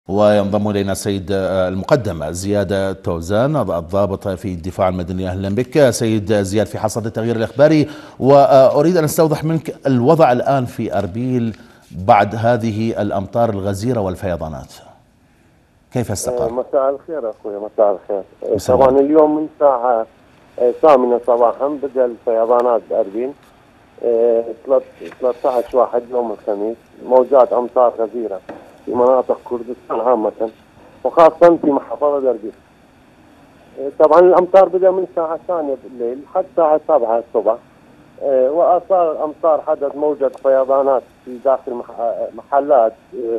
وينضم إلينا السيد المقدم زياد توزان الضابط في الدفاع المدني. أهلا بك سيد زياد في حصاد التغيير الإخباري، وأريد أن أستوضح منك الوضع الآن في أربيل بعد هذه الأمطار الغزيرة والفيضانات، كيف استقر؟ مساء الخير أخوي، مساء الخير. طبعا اليوم من الساعة 8 صباحا بدأ الفيضانات بأربيل 13/1 يوم الخميس، موجات أمطار غزيرة في مناطق كردستان عامة وخاصة في محافظة أربيل. طبعا الأمطار بدأ من الساعة 2 بالليل حتى الساعة 7 الصبح، وآثار الأمطار حدث موجة فيضانات في داخل محلات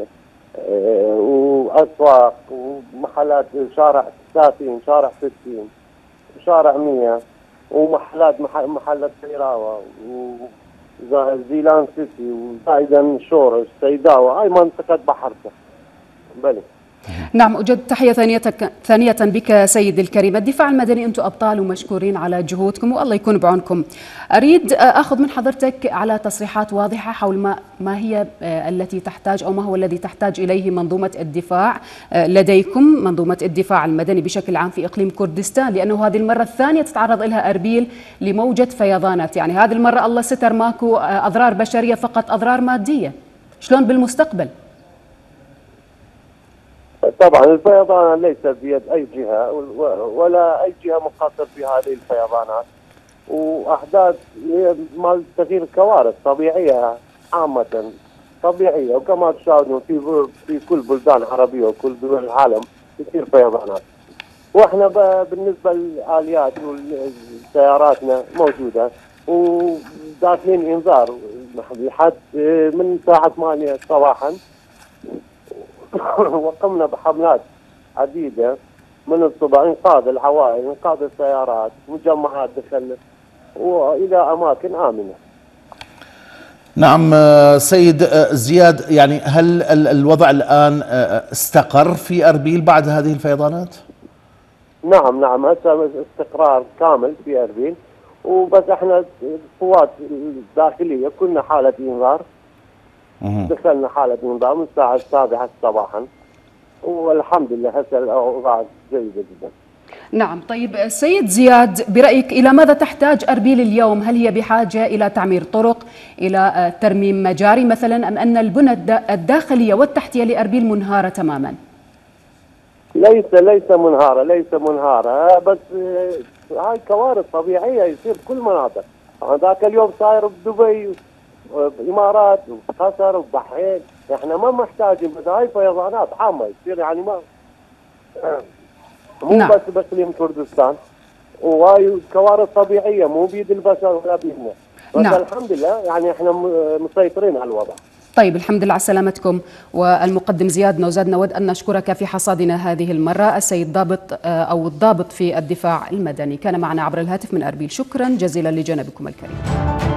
وأسواق ومحلات، شارع 30 شارع 60 شارع 100 ومحلات محلات سيراوة وزيلان سيتي وزايدن شورش سيداوة، هاي منطقة بحرته. بلي نعم، أجد تحية ثانية بك سيد الكريم. الدفاع المدني أنتم أبطال ومشكورين على جهودكم والله يكون بعونكم. أريد أخذ من حضرتك على تصريحات واضحة حول ما هي التي تحتاج أو ما هو الذي تحتاج إليه منظومة الدفاع لديكم، منظومة الدفاع المدني بشكل عام في إقليم كردستان، لأنه هذه المرة الثانية تتعرض لها أربيل لموجة فيضانات. يعني هذه المرة الله ستر ماكو أضرار بشرية، فقط أضرار مادية. شلون بالمستقبل؟ طبعا الفيضان ليس بيد أي جهة ولا أي جهة مقصر في هذه الفيضانات، وأحداث مال تغيير كوارث طبيعية عامة طبيعية، وكما تشاهدون في كل بلدان عربية وكل دول العالم تصير فيضانات. واحنا بالنسبة للآليات وسياراتنا موجودة وداخلين إنذار لحد من الساعة 8 صباحا، وقمنا بحملات عديدة من الصبح، إنقاذ العوائل، إنقاذ السيارات، مجمعات دخلنا وإلى أماكن آمنة. نعم سيد زياد، يعني هل الوضع الآن استقر في أربيل بعد هذه الفيضانات؟ نعم هسه استقرار كامل في أربيل، وبس احنا القوات الداخلية كنا حالة إنذار، دخلنا حالة انذار من الساعة 7 صباحا، والحمد لله هسه الأوضاع جيدة جدا. نعم. طيب سيد زياد، برأيك إلى ماذا تحتاج أربيل اليوم؟ هل هي بحاجة إلى تعمير طرق، إلى ترميم مجاري مثلا، أم أن البنى الداخلية والتحتية لأربيل منهارة تماما؟ ليس منهارة، بس هاي كوارث طبيعية يصير كل مناطق. ذاك اليوم صاير بدبي بإمارات وقطر وبحرين، احنا ما محتاجين، بس هاي فيضانات عامة يصير، يعني ما مو نعم. بس بإقليم كردستان، وهاي كوارث طبيعية مو بيد البشر ولا بيدنا، بس نعم. الحمد لله يعني احنا مسيطرين على الوضع. طيب الحمد لله على سلامتكم. والمقدم زياد نوزاد، نود أن نشكرك في حصادنا هذه المرة. السيد الضابط في الدفاع المدني كان معنا عبر الهاتف من أربيل. شكرا جزيلا لجانبكم الكريم.